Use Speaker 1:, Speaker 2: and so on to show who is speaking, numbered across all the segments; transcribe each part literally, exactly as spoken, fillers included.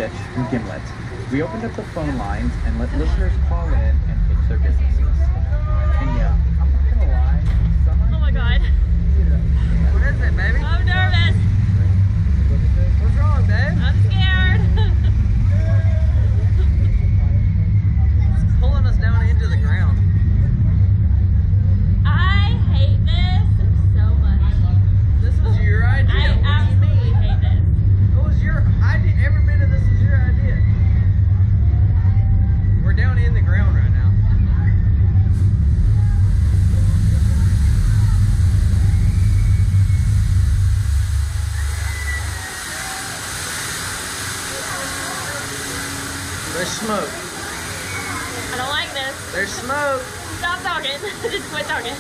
Speaker 1: sketch from Gimlet, we opened up the phone lines and let listeners call in and pitch their businesses. And yeah, I'm not gonna lie, some
Speaker 2: Oh my god.
Speaker 3: What is it, baby?
Speaker 2: I'm nervous.
Speaker 3: What's wrong, babe?
Speaker 2: I'm scared.
Speaker 3: It's pulling us down into the ground.
Speaker 2: I hate this so much.
Speaker 3: This was your idea.
Speaker 2: I absolutely hate this.
Speaker 3: It was your idea. Every bit of this is your idea. We're down in the ground right now. There's smoke.
Speaker 2: I don't like this.
Speaker 3: There's smoke.
Speaker 2: Stop talking. Just quit talking.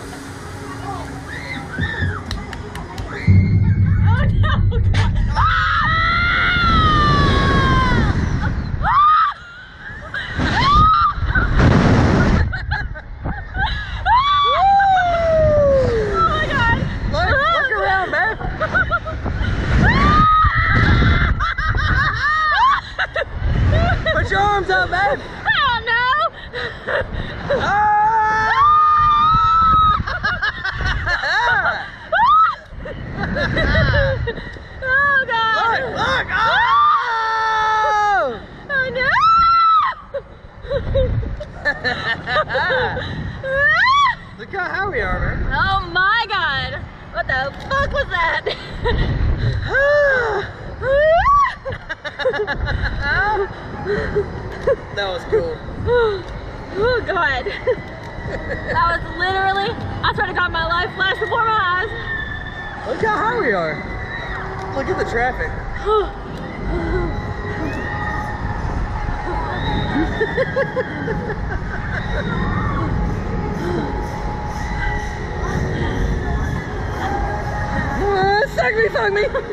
Speaker 2: Oh no! God. Oh my god!
Speaker 3: Look, look around, babe. Put your arms up, babe.
Speaker 2: Oh no!
Speaker 3: Ah!
Speaker 2: Oh god!
Speaker 3: Look, look! Oh!
Speaker 2: Oh no!
Speaker 3: Look how high we are, man.
Speaker 2: Oh my god! What the fuck was that?
Speaker 3: That was cool.
Speaker 2: Oh god. That was literally, I swear to god, my life flashed before my eyes.
Speaker 3: Look how high we are. Look at the traffic. uh, suck me, fuck me.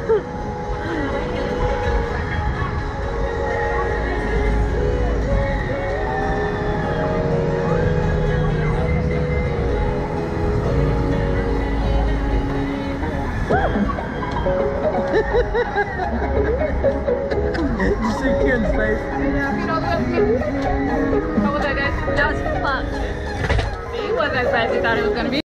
Speaker 3: Did you see Ken's face?
Speaker 2: How was that, guys? That was fucked. He wasn't as fast as he thought it was gonna be.